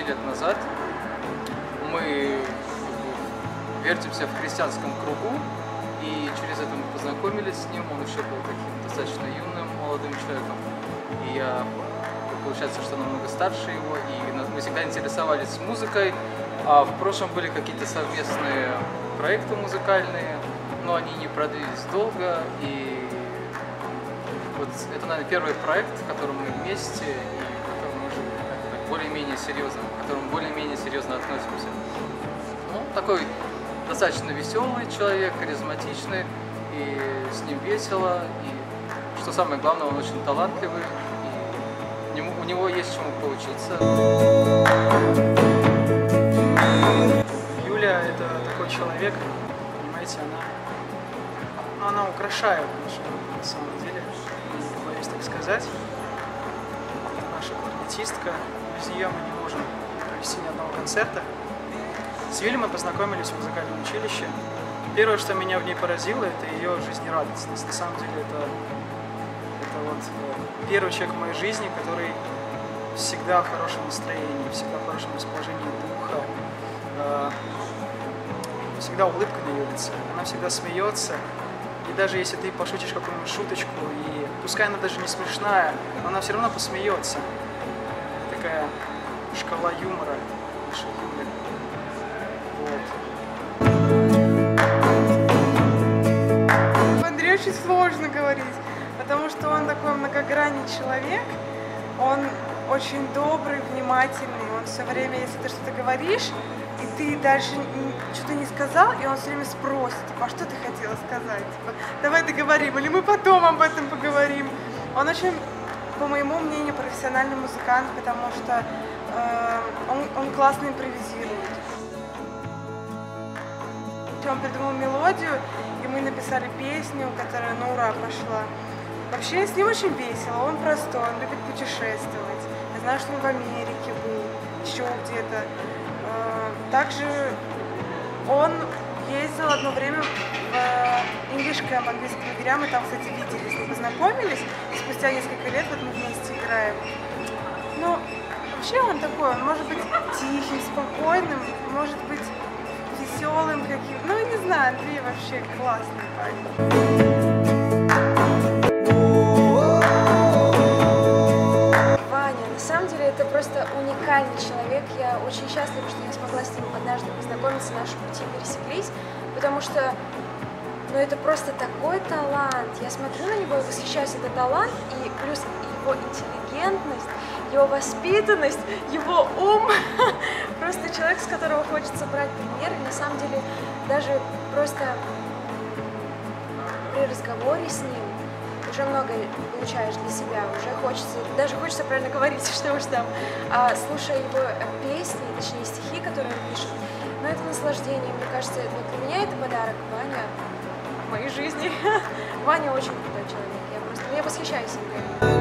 лет назад. Мы вертимся в христианском кругу, и через это мы познакомились с ним. Он еще был таким достаточно юным, молодым человеком. И я, получается, что намного старше его, и мы всегда интересовались музыкой. А в прошлом были какие-то совместные проекты музыкальные, но они не продлились долго. И вот это, наверное, первый проект, в котором мы вместе, и к которому уже более-менее серьезно, к которому более-менее серьезно относимся. Ну, такой достаточно веселый человек, харизматичный, и с ним весело, и, что самое главное, он очень талантливый, и у него есть чему поучиться. Юля — это такой человек, понимаете, она украшает нашу группу, на самом деле, не боюсь так сказать. Это наша кларнетистка, без нее мы не можем провести ни одного концерта. С Юлей мы познакомились в музыкальном училище. Первое, что меня в ней поразило, это ее жизнерадостность. На самом деле это вот первый человек в моей жизни, который всегда в хорошем настроении, всегда в хорошем расположении духа, всегда улыбка на ее лице, она всегда смеется. И даже если ты пошутишь какую-нибудь шуточку, и пускай она даже не смешная, но она все равно посмеется. Такая шкала юмора наша Юля. Вот. Андрей очень сложно говорить, потому что он такой многогранный человек, он очень добрый, внимательный, он все время, если ты что-то говоришь, и ты дальше что-то не сказал, и он все время спросит, типа, а что ты хотела сказать? Типа, давай договорим, или мы потом об этом поговорим. Он очень, по моему мнению, профессиональный музыкант, потому что он классно импровизирует. Он придумал мелодию, и мы написали песню, которая на ура пошла. Вообще с ним очень весело, он простой, он любит путешествовать. Я знаю, что он в Америке был, еще где-то. Также он ездил одно время в English Camp, английским лагеря, мы там, кстати, виделись, мы познакомились, и спустя несколько лет вот мы вместе играем. Ну, вообще он такой, он может быть тихим, спокойным, может быть веселым каким. Ну, не знаю, Андрей вообще классный парень. Это просто уникальный человек. Я очень счастлива, что я смогла с ним однажды познакомиться, наши пути пересеклись, потому что, ну, это просто такой талант. Я смотрю на него и восхищаюсь. Это талант, и плюс его интеллигентность, его воспитанность, его ум. Просто человек, с которого хочется брать пример. И на самом деле даже просто при разговоре с ним уже многое получаешь для себя, уже хочется, даже хочется правильно говорить, что уж там, слушая его песни, точнее стихи, которые он пишет, но это наслаждение, мне кажется, вот для меня это подарок. Ваня в моей жизни. Ваня очень крутой человек, я восхищаюсь им.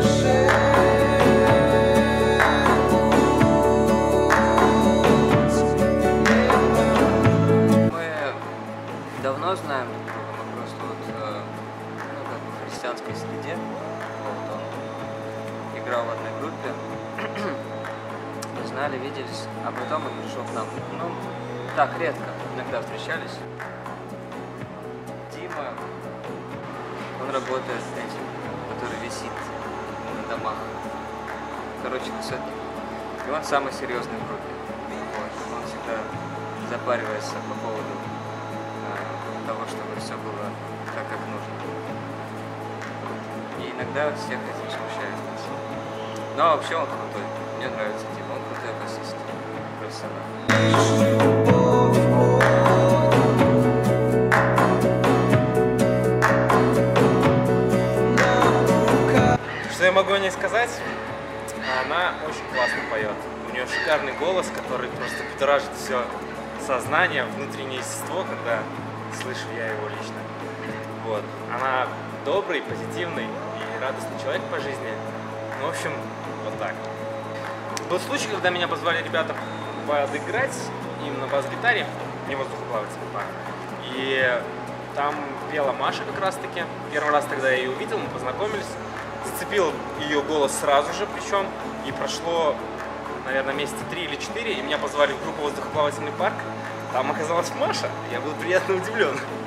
Мы давно знаем друг друга, мы просто вот в христианской среде. Вот он играл в одной группе. Мы знали, виделись, а потом он пришел к нам. Ну, так, редко, иногда встречались. Дима, он работает этим, который висит на домах. Короче, высотник. И он самый серьезный в группе. Вот. Он всегда запаривается по поводу того, чтобы все было так, как нужно. И иногда всех этим смущает нас. Но вообще он крутой. Мне нравится Дима, он крутой басист. Профессионал. Что я могу о ней сказать? Она очень классно поет. У нее шикарный голос, который просто будоражит все сознание, внутреннее естество, когда слышу я его лично. Вот. Она добрый, позитивный и радостный человек по жизни. Ну, в общем, вот так. Был случай, когда меня позвали ребята подыграть им на бас-гитаре, не воздухоплавательный пар. И там пела Маша как раз-таки. Первый раз, когда я ее увидел, мы познакомились. Зацепил ее голос сразу же, причем, и прошло наверное, месяца 3 или 4, и меня позвали в группу «Воздухоплавательный парк». Там оказалась Маша, я был приятно удивлен.